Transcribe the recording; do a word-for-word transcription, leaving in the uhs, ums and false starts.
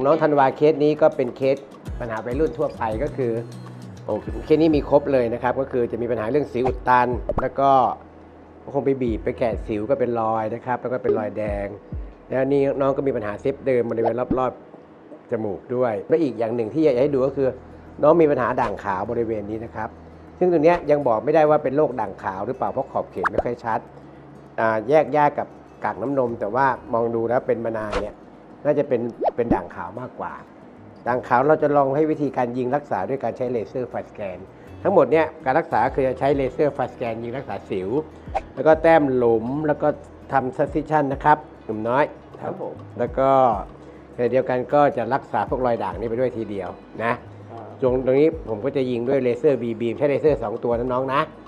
น้องธันวาเคสนี้ก็เป็นเคสปัญหาวัยรุ่นทั่วไปก็คือโอ้เคสนี้มีครบเลยนะครับก็คือจะมีปัญหาเรื่องสิวอุดตันแล้วก็คงไปบีบไปแกะสิวก็เป็นรอยนะครับแล้วก็เป็นรอยแดงแล้วนี่น้องก็มีปัญหาเซฟเดิมบริเวณรอบๆจมูกด้วยและอีกอย่างหนึ่งที่อยากให้ดูก็คือน้องมีปัญหาด่างขาวบริเวณนี้นะครับซึ่งตรงนี้ยังบอกไม่ได้ว่าเป็นโรคด่างขาวหรือเปล่าเพราะขอบเขตไม่ค่อยชัดแยกยากกับกากน้ำนมแต่ว่ามองดูแล้วเป็นมานานเนี่ยน่าจะเป็นเป็นด่างขาวมากกว่าด่างขาวเราจะลองให้วิธีการยิงรักษาด้วยการใช้เลเซอร์ไฟสแกนทั้งหมดเนี่ยการรักษาคือจะใช้เลเซอร์ไฟสแกนยิงรักษาสิวแล้วก็แต้มหลุมแล้วก็ทำซัสซิชันนะครับหนุ่มน้อยครับผมแล้วก็ในเดียวกันก็จะรักษาพวกรอยด่างนี้ไปด้วยทีเดียวนะตรงตรงนี้ผมก็จะยิงด้วยเลเซอร์บีบีมใช้เลเซอร์สองตัวนะน้องนะ